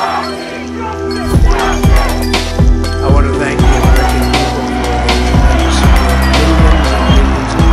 I want to thank the American people for their support. Millions and millions of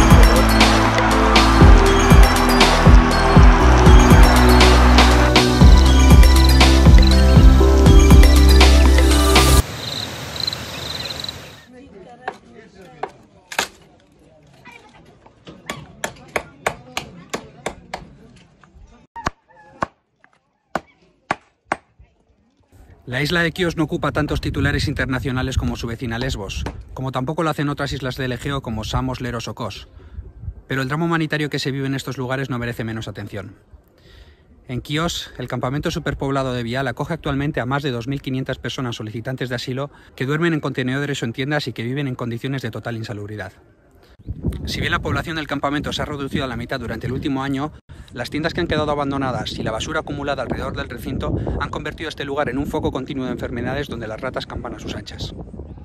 La isla de Quíos no ocupa tantos titulares internacionales como su vecina Lesbos, como tampoco lo hacen otras islas del Egeo como Samos, Leros o Kos. Pero el drama humanitario que se vive en estos lugares no merece menos atención. En Quíos, el campamento superpoblado de Vial acoge actualmente a más de 2.500 personas solicitantes de asilo que duermen en contenedores o en tiendas y que viven en condiciones de total insalubridad. Si bien la población del campamento se ha reducido a la mitad durante el último año, las tiendas que han quedado abandonadas y la basura acumulada alrededor del recinto han convertido este lugar en un foco continuo de enfermedades donde las ratas campan a sus anchas.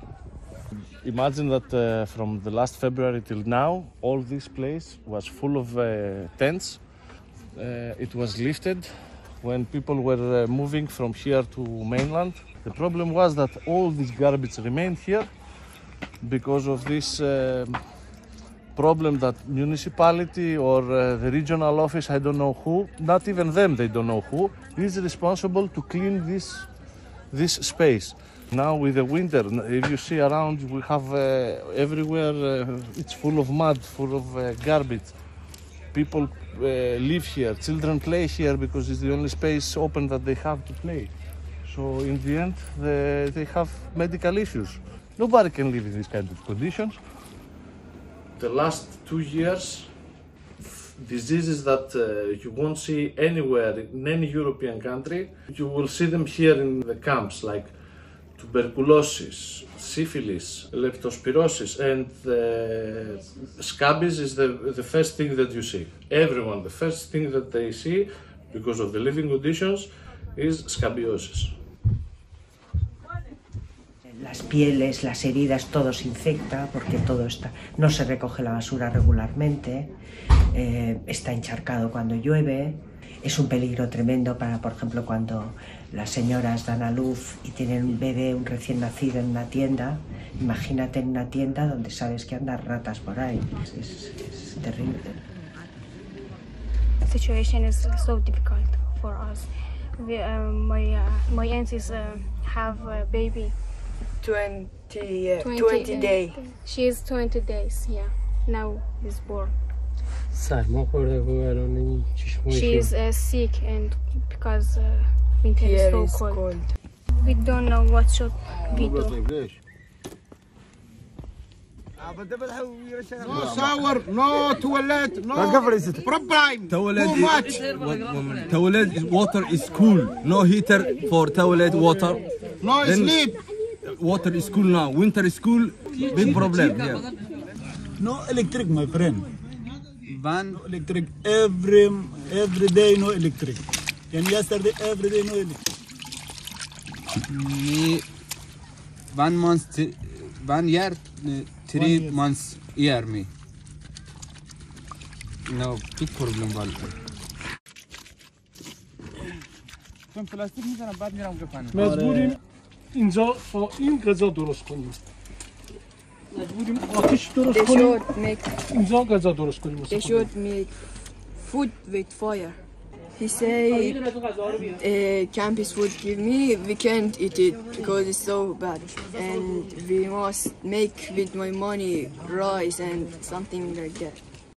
Imagine that from the last February till now, all this place was full of tents. It was lifted when people were moving from here to mainland. The problem was that all this garbage remained here because of this problem that municipality or the regional office, I don't know who, not even them, they don't know who, is responsible to clean this space. Now with the winter, if you see around, we have everywhere, it's full of mud, full of garbage. People live here, children play here because it's the only space open that they have to play. So in the end, they have medical issues. Nobody can live in these kind of conditions. The last 2 years, diseases that you won't see anywhere in any European country, you will see them here in the camps, like tuberculosis, syphilis, leptospirosis, and scabies is the first thing that you see. Everyone, the first thing that they see, because of the living conditions, is scabiosis. Las pieles, las heridas, todo se infecta porque todo está, no se recoge la basura regularmente, está encharcado cuando llueve, es un peligro tremendo para, por ejemplo, cuando las señoras dan a luz y tienen un bebé, un recién nacido en una tienda. Imagínate en una tienda donde sabes que andan ratas por ahí, es terrible. The situation is so difficult for us. My aunties have a baby. 20 days. She is 20 days, yeah. Now is born. She is sick and because winter is so cold. We don't know what should we do. No shower, no toilet, no problem. Toilet water is cool. No heater for toilet water. No sleep. Water is cool now. Winter is cool. Big problem. Yeah. No electric, my friend. Van No electric. Every day no electric. And yesterday every day no electric. 1 month, 1 year, 3 months year me. No big problem var. چون پلاستیک میزنم بعد میرم بکنم. مجبوریم اینجا با این غذا درست کنیم. مجبوریم آتش درست کنیم. اینجا غذا درست کنیم. They should make food with fire. He say campus would give me, we can't eat it because it's so bad. And we must make with my money rice and something like that.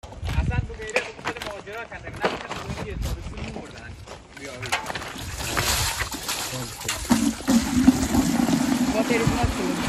Water is not clean.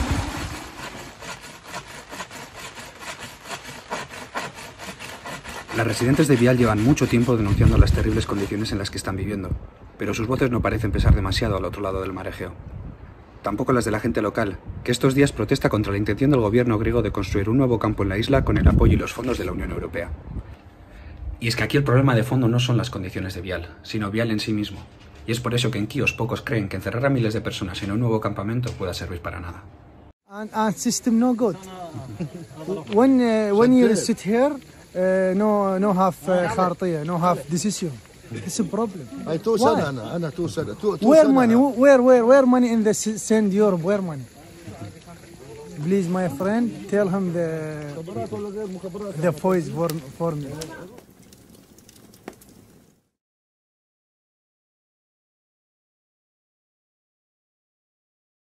Las residentes de Vial llevan mucho tiempo denunciando las terribles condiciones en las que están viviendo, pero sus voces no parecen pesar demasiado al otro lado del mar Egeo. Tampoco las de la gente local, que estos días protesta contra la intención del gobierno griego de construir un nuevo campo en la isla con el apoyo y los fondos de la Unión Europea. Y es que aquí el problema de fondo no son las condiciones de Vial, sino Vial en sí mismo. Y es por eso que en Quíos pocos creen que encerrar a miles de personas en un nuevo campamento pueda servir para nada. And system no good. When you sit here, no have خارطية, no have decision. It's a problem. هاي تو سنة أنا تو سنة. Where money? Where money in the send Europe? Where money? Please, my friend, tell him the voice for me.